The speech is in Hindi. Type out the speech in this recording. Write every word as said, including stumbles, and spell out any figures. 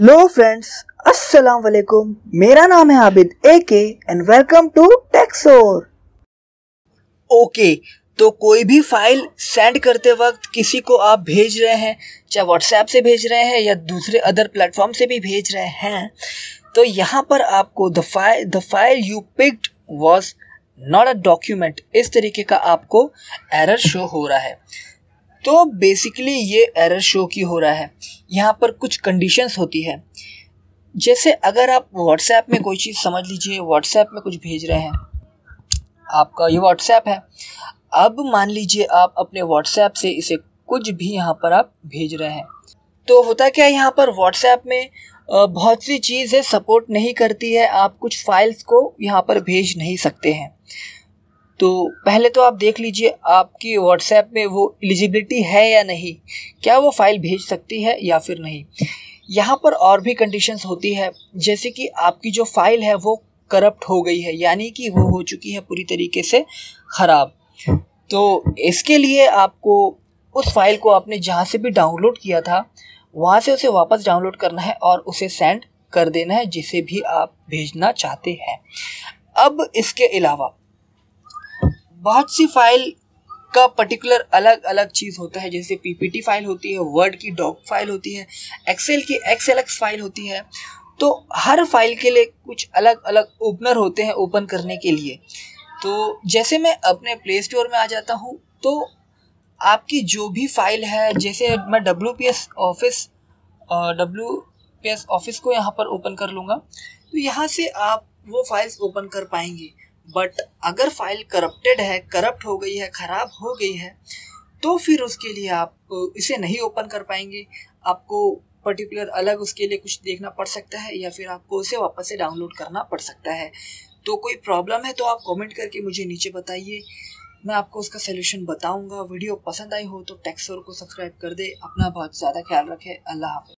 हेलो फ्रेंड्स, अस्सलाम वालेकुम। मेरा नाम है Abid A K and welcome to Texor. Okay, तो कोई भी फाइल सेंड करते वक्त किसी को आप भेज रहे हैं, चाहे व्हाट्सएप से भेज रहे हैं या दूसरे अदर प्लेटफॉर्म से भी भेज रहे हैं, तो यहाँ पर आपको the file the file you picked was not a document, इस तरीके का आपको एरर शो हो रहा है। तो बेसिकली ये एरर शो की हो रहा है। यहाँ पर कुछ कंडीशंस होती है, जैसे अगर आप व्हाट्सएप में कोई चीज़, समझ लीजिए व्हाट्सएप में कुछ भेज रहे हैं, आपका ये व्हाट्सएप है। अब मान लीजिए आप अपने व्हाट्सएप से इसे कुछ भी यहाँ पर आप भेज रहे हैं, तो होता क्या है, यहाँ पर व्हाट्सएप में बहुत सी चीज़ें सपोर्ट नहीं करती है, आप कुछ फाइल्स को यहाँ पर भेज नहीं सकते हैं। तो पहले तो आप देख लीजिए आपकी व्हाट्सएप में वो एलिजिबिलिटी है या नहीं, क्या वो फाइल भेज सकती है या फिर नहीं। यहाँ पर और भी कंडीशंस होती है, जैसे कि आपकी जो फाइल है वो करप्ट हो गई है, यानी कि वो हो चुकी है पूरी तरीके से ख़राब। तो इसके लिए आपको उस फाइल को आपने जहाँ से भी डाउनलोड किया था वहाँ से उसे वापस डाउनलोड करना है और उसे सेंड कर देना है जिसे भी आप भेजना चाहते हैं। अब इसके अलावा बहुत सी फाइल का पर्टिकुलर अलग अलग चीज़ होता है, जैसे पीपीटी फाइल होती है, वर्ड की डॉक फाइल होती है, एक्सेल की एक्सएलएक्स फाइल होती है। तो हर फाइल के लिए कुछ अलग अलग ओपनर होते हैं ओपन करने के लिए। तो जैसे मैं अपने प्ले स्टोर में आ जाता हूँ, तो आपकी जो भी फाइल है, जैसे मैं W P S office W P S office को यहाँ पर ओपन कर लूँगा, तो यहाँ से आप वो फाइल्स ओपन कर पाएंगे। बट अगर फाइल करप्टेड है, करप्ट हो गई है, ख़राब हो गई है, तो फिर उसके लिए आप इसे नहीं ओपन कर पाएंगे। आपको पर्टिकुलर अलग उसके लिए कुछ देखना पड़ सकता है, या फिर आपको उसे वापस से डाउनलोड करना पड़ सकता है। तो कोई प्रॉब्लम है तो आप कमेंट करके मुझे नीचे बताइए, मैं आपको उसका सलूशन बताऊंगा। वीडियो पसंद आई हो तो टेक्सोर को सब्सक्राइब कर दे। अपना बहुत ज़्यादा ख्याल रखें। अल्लाह हाफ़िज़।